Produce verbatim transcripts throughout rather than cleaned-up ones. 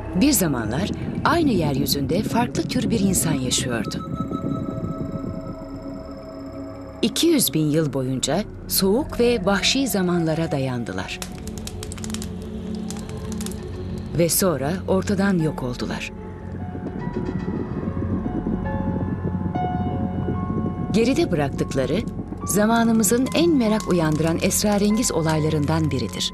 Bir zamanlar aynı yeryüzünde farklı tür bir insan yaşıyordu. iki yüz bin yıl boyunca soğuk ve vahşi zamanlara dayandılar. Ve sonra ortadan yok oldular. Geride bıraktıkları, zamanımızın en merak uyandıran esrarengiz olaylarından biridir.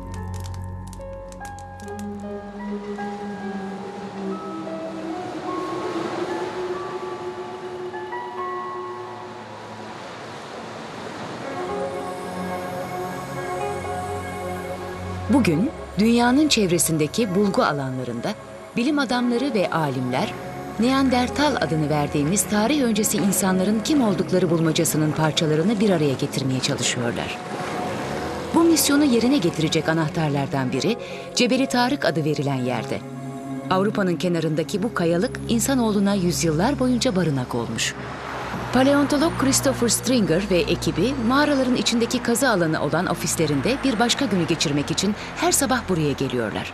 Bugün dünyanın çevresindeki bulgu alanlarında bilim adamları ve alimler Neandertal adını verdiğimiz tarih öncesi insanların kim oldukları bulmacasının parçalarını bir araya getirmeye çalışıyorlar. Bu misyonu yerine getirecek anahtarlardan biri Cebeli Tarık adı verilen yerde. Avrupa'nın kenarındaki bu kayalık insanoğluna yüzyıllar boyunca barınak olmuş. Paleontolog Christopher Stringer ve ekibi mağaraların içindeki kazı alanı olan ofislerinde bir başka günü geçirmek için her sabah buraya geliyorlar.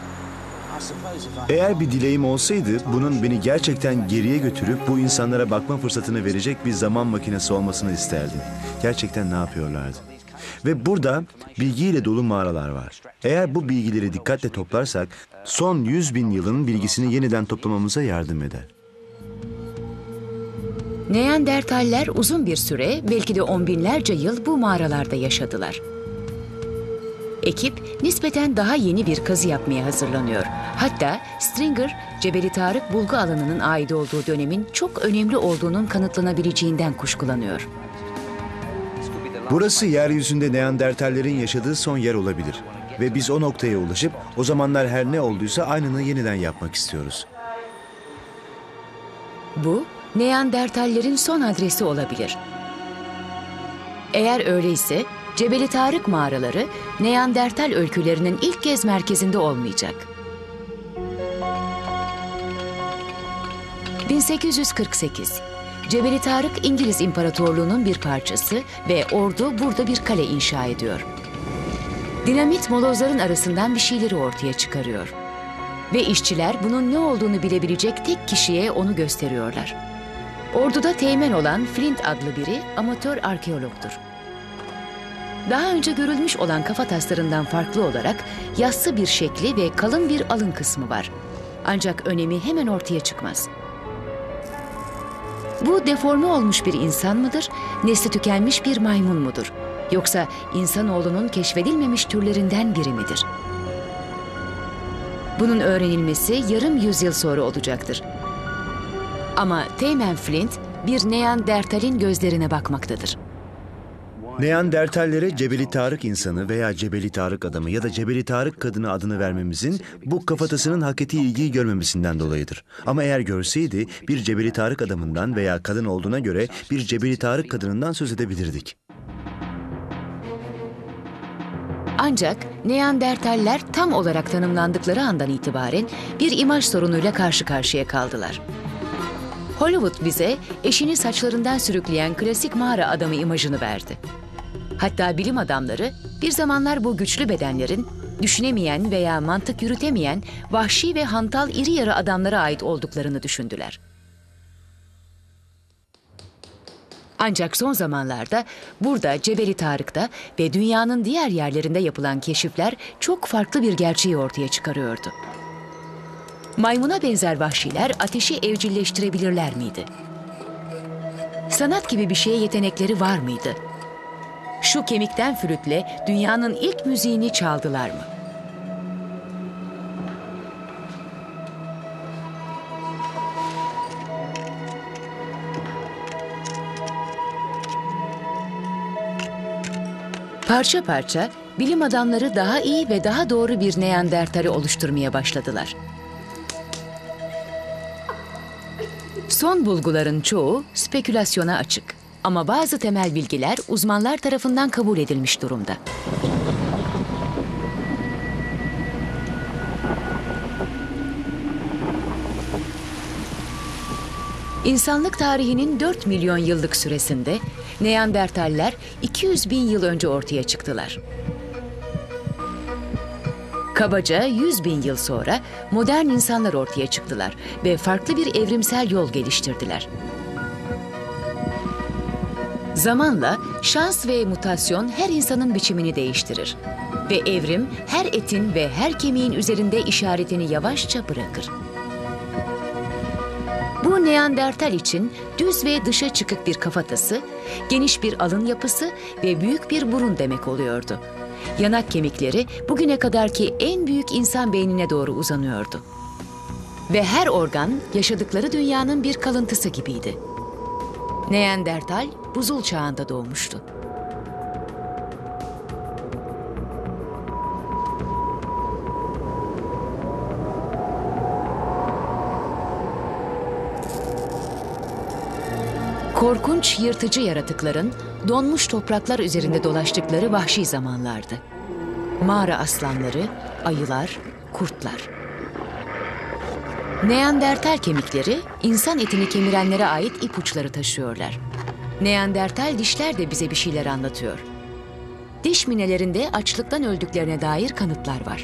Eğer bir dileğim olsaydı bunun beni gerçekten geriye götürüp bu insanlara bakma fırsatını verecek bir zaman makinesi olmasını isterdim. Gerçekten ne yapıyorlardı? Ve burada bilgiyle dolu mağaralar var. Eğer bu bilgileri dikkatle toplarsak son yüz bin yılın bilgisini yeniden toplamamıza yardım eder. Neandertaller uzun bir süre, belki de on binlerce yıl bu mağaralarda yaşadılar. Ekip nispeten daha yeni bir kazı yapmaya hazırlanıyor. Hatta Stringer, Cebeli Tarık bulgu alanının ait olduğu dönemin çok önemli olduğunun kanıtlanabileceğinden kuşkulanıyor. Burası yeryüzünde Neandertallerin yaşadığı son yer olabilir. Ve biz o noktaya ulaşıp o zamanlar her ne olduysa aynını yeniden yapmak istiyoruz. Bu, Neandertallerin son adresi olabilir. Eğer öyleyse, Cebeli Tarık mağaraları Neandertal öykülerinin ilk kez merkezinde olmayacak. bin sekiz yüz kırk sekiz. Cebeli Tarık İngiliz İmparatorluğu'nun bir parçası ve ordu burada bir kale inşa ediyor. Dinamit molozların arasından bir şeyleri ortaya çıkarıyor. Ve işçiler bunun ne olduğunu bilebilecek tek kişiye onu gösteriyorlar. Orduda teğmen olan Flint adlı biri amatör arkeologdur. Daha önce görülmüş olan kafataslarından farklı olarak yassı bir şekli ve kalın bir alın kısmı var. Ancak önemi hemen ortaya çıkmaz. Bu deforme olmuş bir insan mıdır, nesli tükenmiş bir maymun mudur? Yoksa insanoğlunun keşfedilmemiş türlerinden biri midir? Bunun öğrenilmesi yarım yüzyıl sonra olacaktır. Ama Teğmen Flint bir Neandertal'in gözlerine bakmaktadır. Neandertallere Cebeli Tarık insanı veya Cebeli Tarık adamı ya da Cebeli Tarık kadını adını vermemizin bu kafatasının hak ettiği ilgiyi görmemesinden dolayıdır. Ama eğer görseydi bir Cebeli Tarık adamından veya kadın olduğuna göre bir Cebeli Tarık kadınından söz edebilirdik. Ancak Neandertaller tam olarak tanımlandıkları andan itibaren bir imaj sorunuyla karşı karşıya kaldılar. Hollywood bize eşini saçlarından sürükleyen klasik mağara adamı imajını verdi. Hatta bilim adamları bir zamanlar bu güçlü bedenlerin düşünemeyen veya mantık yürütemeyen vahşi ve hantal iri yarı adamlara ait olduklarını düşündüler. Ancak son zamanlarda burada Cebeli Tarık'ta ve dünyanın diğer yerlerinde yapılan keşifler çok farklı bir gerçeği ortaya çıkarıyordu. Maymuna benzer vahşiler ateşi evcilleştirebilirler miydi? Sanat gibi bir şeye yetenekleri var mıydı? Şu kemikten flütle dünyanın ilk müziğini çaldılar mı? Parça parça bilim adamları daha iyi ve daha doğru bir Neandertal'i oluşturmaya başladılar. Son bulguların çoğu spekülasyona açık. Ama bazı temel bilgiler uzmanlar tarafından kabul edilmiş durumda. İnsanlık tarihinin dört milyon yıllık süresinde Neandertaller iki yüz bin yıl önce ortaya çıktılar. Kabaca yüz bin yıl sonra modern insanlar ortaya çıktılar ve farklı bir evrimsel yol geliştirdiler. Zamanla şans ve mutasyon her insanın biçimini değiştirir ve evrim her etin ve her kemiğin üzerinde işaretini yavaşça bırakır. Bu Neandertal için düz ve dışa çıkık bir kafatası, geniş bir alın yapısı ve büyük bir burun demek oluyordu. Yanak kemikleri bugüne kadarki en büyük insan beynine doğru uzanıyordu. Ve her organ yaşadıkları dünyanın bir kalıntısı gibiydi. Neandertal buzul çağında doğmuştu. Korkunç yırtıcı yaratıkların donmuş topraklar üzerinde dolaştıkları vahşi zamanlardı. Mağara aslanları, ayılar, kurtlar. Neandertal kemikleri insan etini kemirenlere ait ipuçları taşıyorlar. Neandertal dişler de bize bir şeyler anlatıyor. Diş minelerinde açlıktan öldüklerine dair kanıtlar var.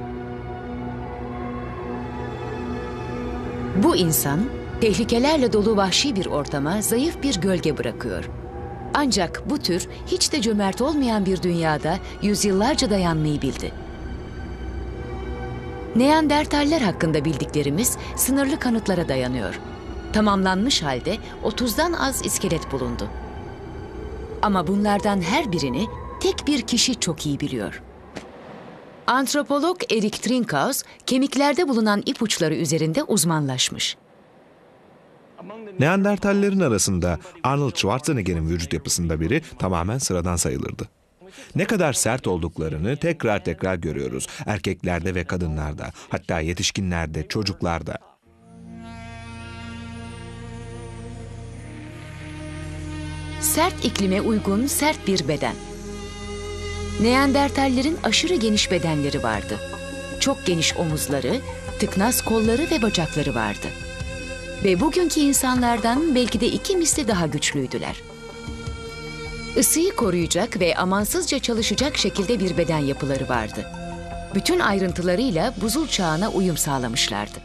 Bu insan tehlikelerle dolu vahşi bir ortama zayıf bir gölge bırakıyor. Ancak bu tür hiç de cömert olmayan bir dünyada yüzyıllarca dayanmayı bildi. Neandertaller hakkında bildiklerimiz sınırlı kanıtlara dayanıyor. Tamamlanmış halde otuzdan az iskelet bulundu. Ama bunlardan her birini tek bir kişi çok iyi biliyor. Antropolog Erik Trinkhaus, kemiklerde bulunan ipuçları üzerinde uzmanlaşmış. Neandertallerin arasında Arnold Schwarzenegger'in vücut yapısında biri tamamen sıradan sayılırdı. Ne kadar sert olduklarını tekrar tekrar görüyoruz. Erkeklerde ve kadınlarda, hatta yetişkinlerde, çocuklarda. Sert iklime uygun sert bir beden. Neandertallerin aşırı geniş bedenleri vardı. Çok geniş omuzları, tıknaz kolları ve bacakları vardı. Ve bugünkü insanlardan belki de iki misli daha güçlüydüler. Isıyı koruyacak ve amansızca çalışacak şekilde bir beden yapıları vardı. Bütün ayrıntılarıyla buzul çağına uyum sağlamışlardı.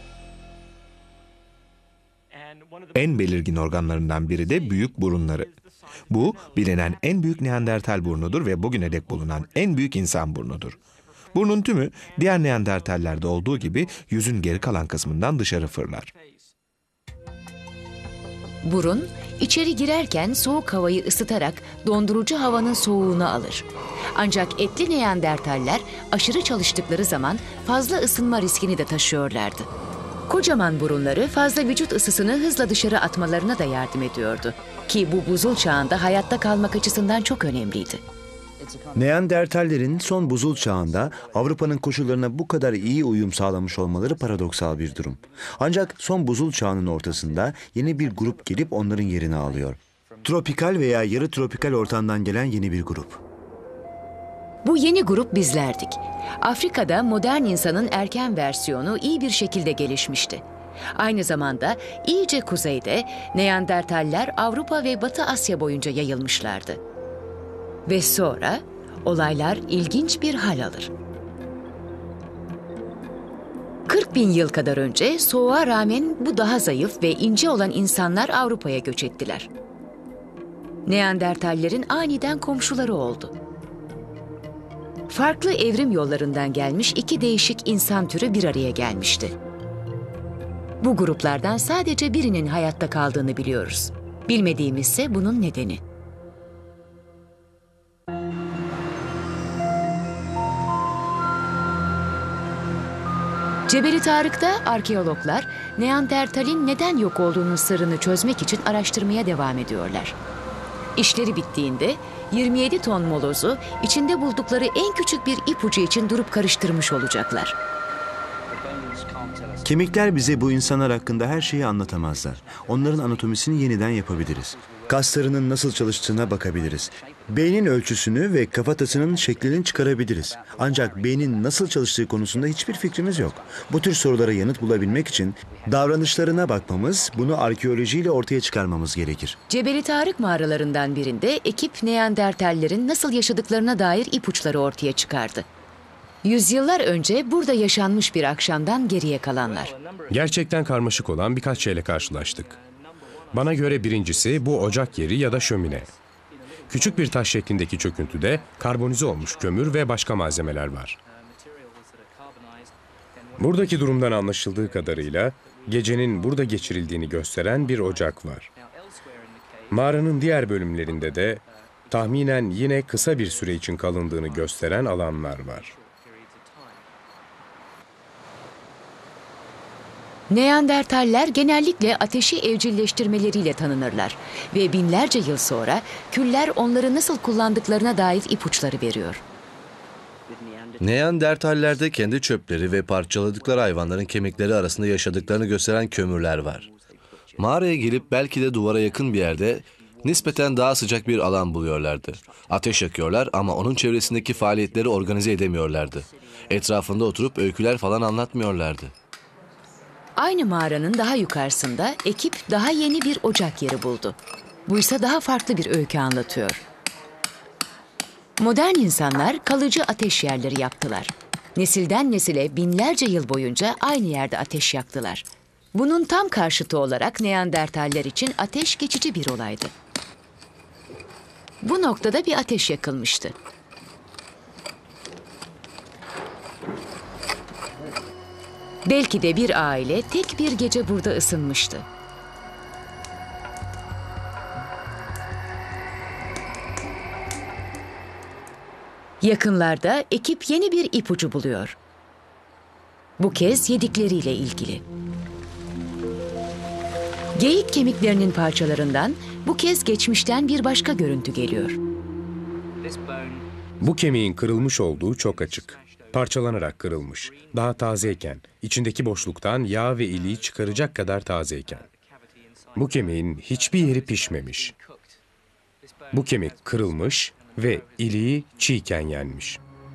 En belirgin organlarından biri de büyük burunları. Bu, bilinen en büyük Neandertal burnudur ve bugüne dek bulunan en büyük insan burnudur. Burnun tümü diğer Neandertallerde olduğu gibi yüzün geri kalan kısmından dışarı fırlar. Burun, içeri girerken soğuk havayı ısıtarak dondurucu havanın soğuğunu alır. Ancak etli Neandertaller aşırı çalıştıkları zaman fazla ısınma riskini de taşıyorlardı. Kocaman burunları fazla vücut ısısını hızla dışarı atmalarına da yardım ediyordu. Ki bu buzul çağında hayatta kalmak açısından çok önemliydi. Neandertallerin son buzul çağında Avrupa'nın koşullarına bu kadar iyi uyum sağlamış olmaları paradoksal bir durum. Ancak son buzul çağının ortasında yeni bir grup gelip onların yerini alıyor. Tropikal veya yarı tropikal ortamdan gelen yeni bir grup. Bu yeni grup bizlerdik. Afrika'da modern insanın erken versiyonu iyi bir şekilde gelişmişti. Aynı zamanda iyice kuzeyde Neandertaller Avrupa ve Batı Asya boyunca yayılmışlardı. Ve sonra olaylar ilginç bir hal alır. kırk bin yıl kadar önce soğuğa rağmen bu daha zayıf ve ince olan insanlar Avrupa'ya göç ettiler. Neandertallerin aniden komşuları oldu. Farklı evrim yollarından gelmiş iki değişik insan türü bir araya gelmişti. Bu gruplardan sadece birinin hayatta kaldığını biliyoruz. Bilmediğimizse bunun nedeni. Cebeli Tarık'ta arkeologlar Neandertal'in neden yok olduğunun sırrını çözmek için araştırmaya devam ediyorlar. İşleri bittiğinde yirmi yedi ton molozu içinde buldukları en küçük bir ipucu için durup karıştırmış olacaklar. Kemikler bize bu insanlar hakkında her şeyi anlatamazlar. Onların anatomisini yeniden yapabiliriz. Kaslarının nasıl çalıştığına bakabiliriz. Beynin ölçüsünü ve kafatasının şeklini çıkarabiliriz. Ancak beynin nasıl çalıştığı konusunda hiçbir fikrimiz yok. Bu tür sorulara yanıt bulabilmek için davranışlarına bakmamız, bunu arkeolojiyle ortaya çıkarmamız gerekir. Cebeli Tarık mağaralarından birinde ekip Neandertallerin nasıl yaşadıklarına dair ipuçları ortaya çıkardı. Yüzyıllar önce burada yaşanmış bir akşamdan geriye kalanlar. Gerçekten karmaşık olan birkaç şeyle karşılaştık. Bana göre birincisi bu ocak yeri ya da şömine. Küçük bir taş şeklindeki çöküntüde karbonize olmuş kömür ve başka malzemeler var. Buradaki durumdan anlaşıldığı kadarıyla gecenin burada geçirildiğini gösteren bir ocak var. Mağaranın diğer bölümlerinde de tahminen yine kısa bir süre için kalındığını gösteren alanlar var. Neandertaller genellikle ateşi evcilleştirmeleriyle tanınırlar ve binlerce yıl sonra küller onları nasıl kullandıklarına dair ipuçları veriyor. Neandertallerde kendi çöpleri ve parçaladıkları hayvanların kemikleri arasında yaşadıklarını gösteren kömürler var. Mağaraya gelip belki de duvara yakın bir yerde nispeten daha sıcak bir alan buluyorlardı. Ateş yakıyorlar ama onun çevresindeki faaliyetleri organize edemiyorlardı. Etrafında oturup öyküler falan anlatmıyorlardı. Aynı mağaranın daha yukarısında ekip daha yeni bir ocak yeri buldu. Buysa daha farklı bir öykü anlatıyor. Modern insanlar kalıcı ateş yerleri yaptılar. Nesilden nesile binlerce yıl boyunca aynı yerde ateş yaktılar. Bunun tam karşıtı olarak Neandertaller için ateş geçici bir olaydı. Bu noktada bir ateş yakılmıştı. Belki de bir aile tek bir gece burada ısınmıştı. Yakınlarda ekip yeni bir ipucu buluyor. Bu kez yedikleriyle ilgili. Geyik kemiklerinin parçalarından bu kez geçmişten bir başka görüntü geliyor. Bu kemiğin kırılmış olduğu çok açık. Parçalanarak kırılmış. Daha tazeyken, içindeki boşluktan yağ ve iliği çıkaracak kadar tazeyken. Bu kemiğin hiçbir yeri pişmemiş. Bu kemik kırılmış ve iliği çiğken yenmiş.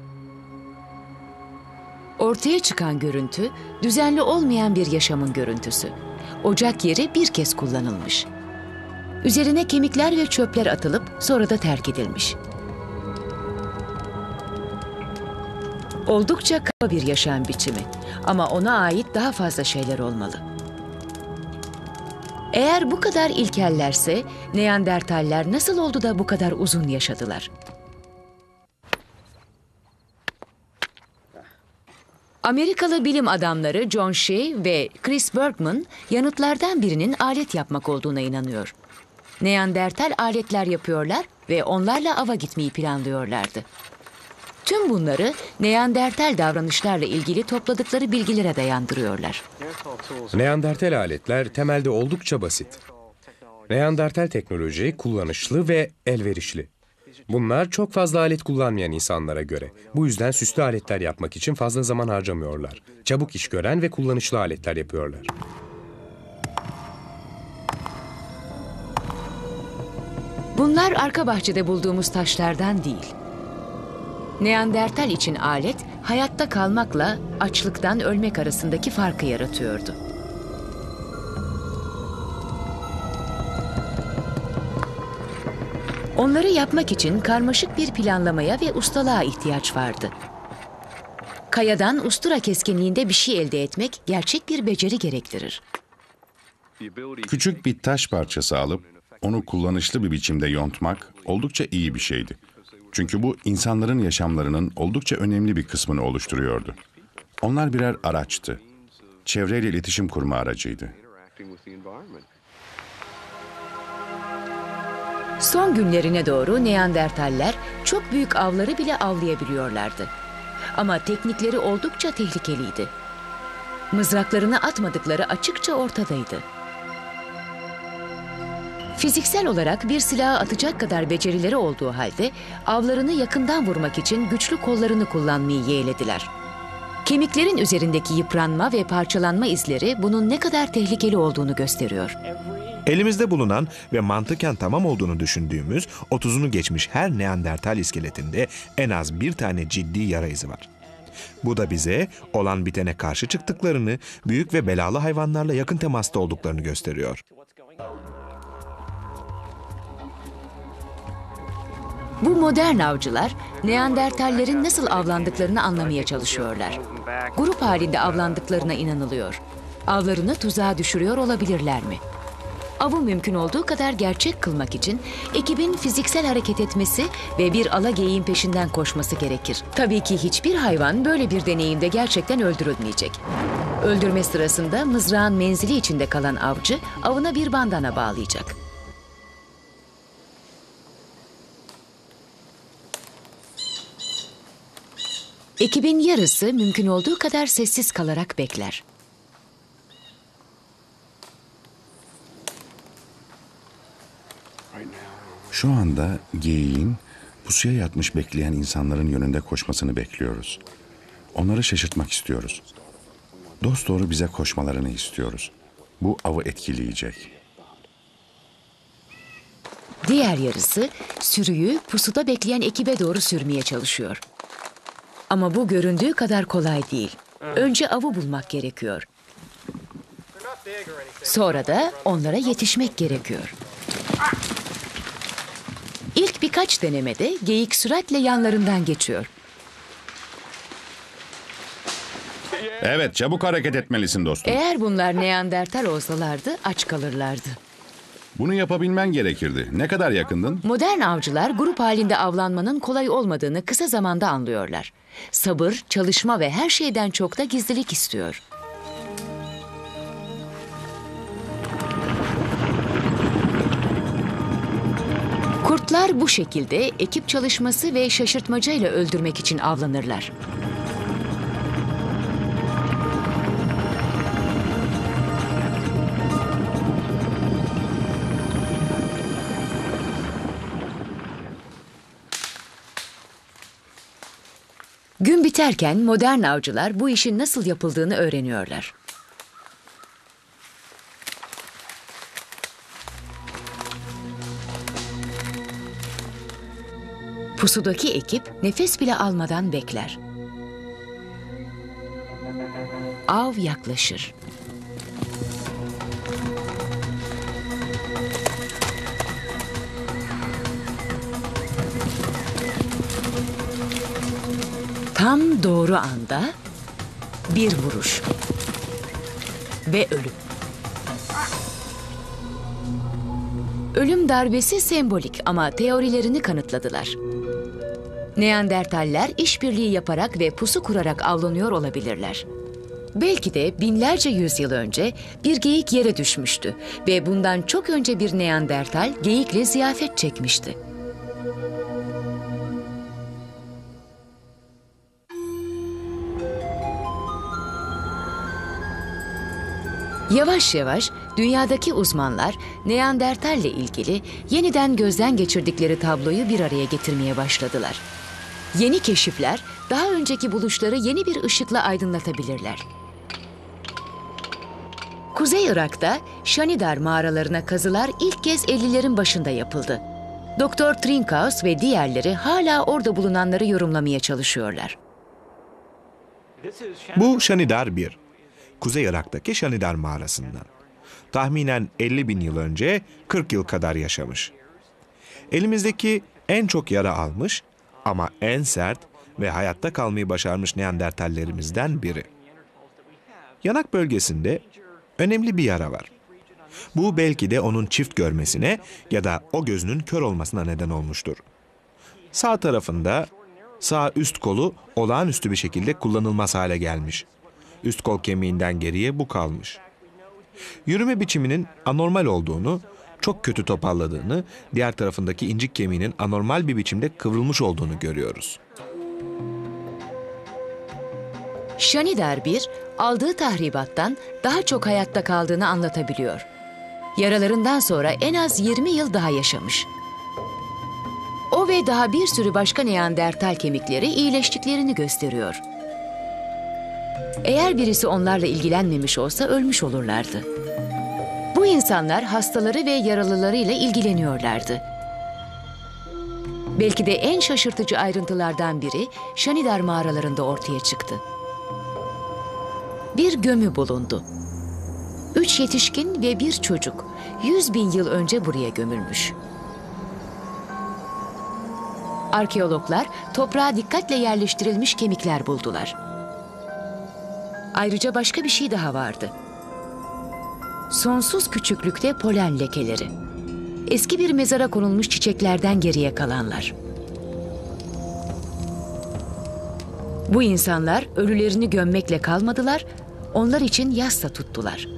Ortaya çıkan görüntü, düzenli olmayan bir yaşamın görüntüsü. Ocak yeri bir kez kullanılmış. Üzerine kemikler ve çöpler atılıp sonra da terk edilmiş. Oldukça kaba bir yaşam biçimi ama ona ait daha fazla şeyler olmalı. Eğer bu kadar ilkellerse Neandertaller nasıl oldu da bu kadar uzun yaşadılar? Amerikalı bilim adamları John Shea ve Chris Bergman yanıtlardan birinin alet yapmak olduğuna inanıyor. Neandertal aletler yapıyorlar ve onlarla ava gitmeyi planlıyorlardı. Tüm bunları Neandertal davranışlarla ilgili topladıkları bilgilere dayandırıyorlar. Neandertal aletler temelde oldukça basit. Neandertal teknoloji kullanışlı ve elverişli. Bunlar çok fazla alet kullanmayan insanlara göre. Bu yüzden süslü aletler yapmak için fazla zaman harcamıyorlar. Çabuk iş gören ve kullanışlı aletler yapıyorlar. Bunlar arka bahçede bulduğumuz taşlardan değil. Neandertal için alet, hayatta kalmakla açlıktan ölmek arasındaki farkı yaratıyordu. Onları yapmak için karmaşık bir planlamaya ve ustalığa ihtiyaç vardı. Kayadan ustura keskinliğinde bir şey elde etmek gerçek bir beceri gerektirir. Küçük bir taş parçası alıp onu kullanışlı bir biçimde yontmak oldukça iyi bir şeydi. Çünkü bu insanların yaşamlarının oldukça önemli bir kısmını oluşturuyordu. Onlar birer araçtı. Çevreyle iletişim kurma aracıydı. Son günlerine doğru Neandertaller çok büyük avları bile avlayabiliyorlardı. Ama teknikleri oldukça tehlikeliydi. Mızraklarını atmadıkları açıkça ortadaydı. Fiziksel olarak bir silahı atacak kadar becerileri olduğu halde avlarını yakından vurmak için güçlü kollarını kullanmayı yeğlediler. Kemiklerin üzerindeki yıpranma ve parçalanma izleri bunun ne kadar tehlikeli olduğunu gösteriyor. Elimizde bulunan ve mantıken tamam olduğunu düşündüğümüz otuzunu geçmiş her Neandertal iskeletinde en az bir tane ciddi yara izi var. Bu da bize olan bitene karşı çıktıklarını, büyük ve belalı hayvanlarla yakın temasta olduklarını gösteriyor. Bu modern avcılar Neandertallerin nasıl avlandıklarını anlamaya çalışıyorlar. Grup halinde avlandıklarına inanılıyor. Avlarını tuzağa düşürüyor olabilirler mi? Avı mümkün olduğu kadar gerçek kılmak için ekibin fiziksel hareket etmesi ve bir ala geyiğin peşinden koşması gerekir. Tabii ki hiçbir hayvan böyle bir deneyimde gerçekten öldürülmeyecek. Öldürme sırasında mızrağın menzili içinde kalan avcı avına bir bandana bağlayacak. Ekibin yarısı mümkün olduğu kadar sessiz kalarak bekler. Şu anda geyiğin pusuya yatmış bekleyen insanların yönünde koşmasını bekliyoruz. Onları şaşırtmak istiyoruz. Dosdoğru bize koşmalarını istiyoruz. Bu avı etkileyecek. Diğer yarısı sürüyü pusuda bekleyen ekibe doğru sürmeye çalışıyor. Ama bu göründüğü kadar kolay değil. Önce avı bulmak gerekiyor. Sonra da onlara yetişmek gerekiyor. İlk birkaç denemede geyik süratle yanlarından geçiyor. Evet, çabuk hareket etmelisin dostum. Eğer bunlar Neandertal olsalardı aç kalırlardı. Bunu yapabilmen gerekirdi. Ne kadar yakındın? Modern avcılar grup halinde avlanmanın kolay olmadığını kısa zamanda anlıyorlar. Sabır, çalışma ve her şeyden çok da gizlilik istiyor. Kurtlar bu şekilde ekip çalışması ve şaşırtmacayla öldürmek için avlanırlar. Gün biterken modern avcılar bu işin nasıl yapıldığını öğreniyorlar. Pusudaki ekip nefes bile almadan bekler. Av yaklaşır. Tam doğru anda bir vuruş ve ölüm. Ölüm darbesi sembolik ama teorilerini kanıtladılar. Neandertaller işbirliği yaparak ve pusu kurarak avlanıyor olabilirler. Belki de binlerce yüzyıl önce bir geyik yere düşmüştü ve bundan çok önce bir Neandertal geyikle ziyafet çekmişti. Yavaş yavaş dünyadaki uzmanlar Neandertal ile ilgili yeniden gözden geçirdikleri tabloyu bir araya getirmeye başladılar. Yeni keşifler daha önceki buluşları yeni bir ışıkla aydınlatabilirler. Kuzey Irak'ta Shanidar mağaralarına kazılar ilk kez ellilerin başında yapıldı. Doktor Trinkaus ve diğerleri hala orada bulunanları yorumlamaya çalışıyorlar. Bu Shanidar bir. Kuzey Irak'taki Shanidar mağarasından. Tahminen elli bin yıl önce kırk yıl kadar yaşamış. Elimizdeki en çok yara almış ama en sert ve hayatta kalmayı başarmış Neandertallerimizden biri. Yanak bölgesinde önemli bir yara var. Bu belki de onun çift görmesine ya da o gözünün kör olmasına neden olmuştur. Sağ tarafında sağ üst kolu olağanüstü bir şekilde kullanılmaz hale gelmiş. Üst kol kemiğinden geriye bu kalmış. Yürüme biçiminin anormal olduğunu, çok kötü topalladığını, diğer tarafındaki incik kemiğinin anormal bir biçimde kıvrılmış olduğunu görüyoruz. Shanidar bir, aldığı tahribattan daha çok hayatta kaldığını anlatabiliyor. Yaralarından sonra en az yirmi yıl daha yaşamış. O ve daha bir sürü başka Neandertal kemikleri iyileştiklerini gösteriyor. Eğer birisi onlarla ilgilenmemiş olsa ölmüş olurlardı. Bu insanlar hastaları ve yaralılarıyla ilgileniyorlardı. Belki de en şaşırtıcı ayrıntılardan biri Shanidar mağaralarında ortaya çıktı. Bir gömü bulundu. Üç yetişkin ve bir çocuk yüz bin yıl önce buraya gömülmüş. Arkeologlar toprağa dikkatle yerleştirilmiş kemikler buldular. Ayrıca başka bir şey daha vardı. Sonsuz küçüklükte polen lekeleri. Eski bir mezara konulmuş çiçeklerden geriye kalanlar. Bu insanlar ölülerini gömmekle kalmadılar, onlar için yas da tuttular.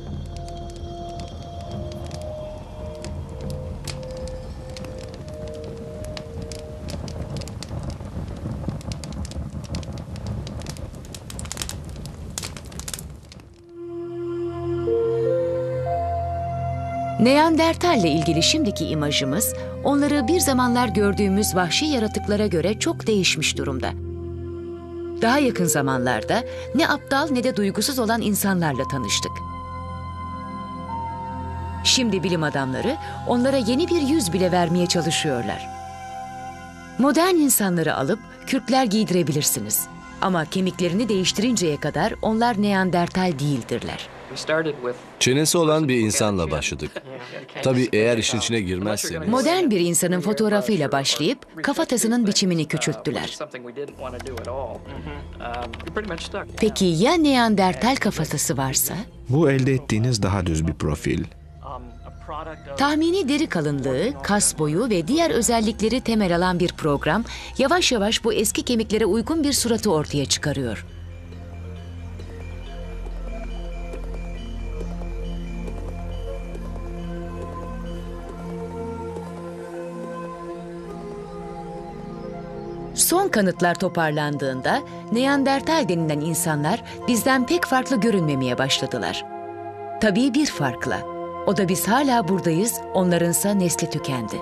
Neandertal ile ilgili şimdiki imajımız, onları bir zamanlar gördüğümüz vahşi yaratıklara göre çok değişmiş durumda. Daha yakın zamanlarda ne aptal ne de duygusuz olan insanlarla tanıştık. Şimdi bilim adamları onlara yeni bir yüz bile vermeye çalışıyorlar. Modern insanları alıp kürkler giydirebilirsiniz. Ama kemiklerini değiştirinceye kadar onlar Neandertal değildirler. Çenesi olan bir insanla başladık. Tabii eğer işin içine girmezseniz... Modern bir insanın fotoğrafıyla başlayıp kafatasının biçimini küçülttüler. Peki ya Neandertal kafatası varsa? Bu elde ettiğiniz daha düz bir profil. Tahmini deri kalınlığı, kas boyu ve diğer özellikleri temel alan bir program, yavaş yavaş bu eski kemiklere uygun bir suratı ortaya çıkarıyor. Son kanıtlar toparlandığında Neandertal denilen insanlar bizden pek farklı görünmemeye başladılar. Tabii bir farkla. O da biz hala buradayız, onlarınsa nesli tükendi.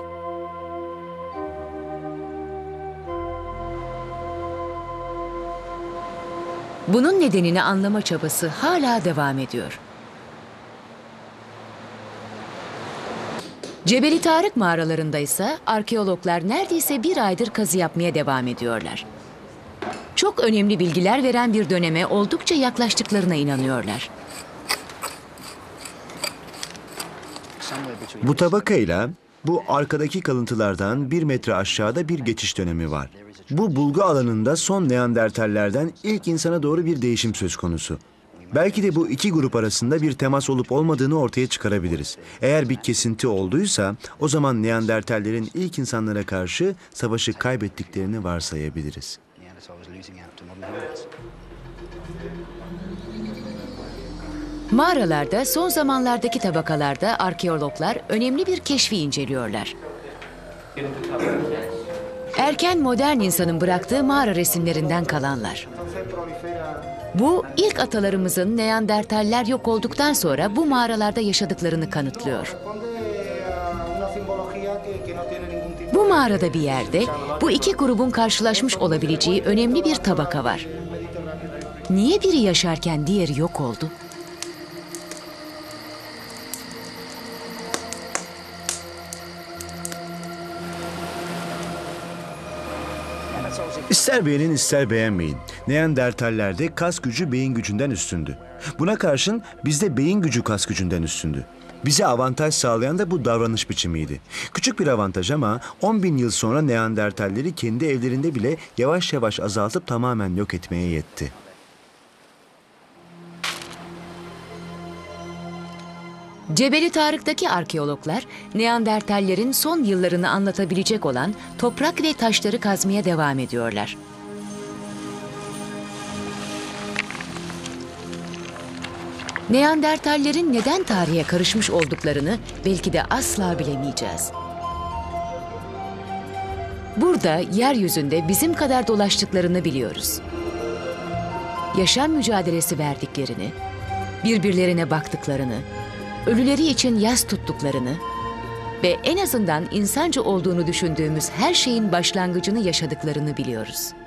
Bunun nedenini anlama çabası hala devam ediyor. Cebeli Tarık mağaralarında ise arkeologlar neredeyse bir aydır kazı yapmaya devam ediyorlar. Çok önemli bilgiler veren bir döneme oldukça yaklaştıklarına inanıyorlar. Bu tabakayla bu arkadaki kalıntılardan bir metre aşağıda bir geçiş dönemi var. Bu bulgu alanında son Neandertallerden ilk insana doğru bir değişim söz konusu. Belki de bu iki grup arasında bir temas olup olmadığını ortaya çıkarabiliriz. Eğer bir kesinti olduysa o zaman Neandertallerin ilk insanlara karşı savaşı kaybettiklerini varsayabiliriz. Mağaralarda son zamanlardaki tabakalarda arkeologlar önemli bir keşfi inceliyorlar. Erken modern insanın bıraktığı mağara resimlerinden kalanlar. Bu ilk atalarımızın Neandertaller yok olduktan sonra bu mağaralarda yaşadıklarını kanıtlıyor. Bu mağarada bir yerde bu iki grubun karşılaşmış olabileceği önemli bir tabaka var. Niye biri yaşarken diğeri yok oldu? İster beğenin ister beğenmeyin. Neandertallerde kas gücü beyin gücünden üstündü. Buna karşın bizde beyin gücü kas gücünden üstündü. Bize avantaj sağlayan da bu davranış biçimiydi. Küçük bir avantaj ama on bin yıl sonra Neandertalleri kendi evlerinde bile yavaş yavaş azaltıp tamamen yok etmeye yetti. Cebeli Tarık'taki arkeologlar, Neandertallerin son yıllarını anlatabilecek olan toprak ve taşları kazmaya devam ediyorlar. Neandertallerin neden tarihe karışmış olduklarını belki de asla bilemeyeceğiz. Burada yeryüzünde bizim kadar dolaştıklarını biliyoruz. Yaşam mücadelesi verdiklerini, birbirlerine baktıklarını, ölüleri için yas tuttuklarını ve en azından insanca olduğunu düşündüğümüz her şeyin başlangıcını yaşadıklarını biliyoruz.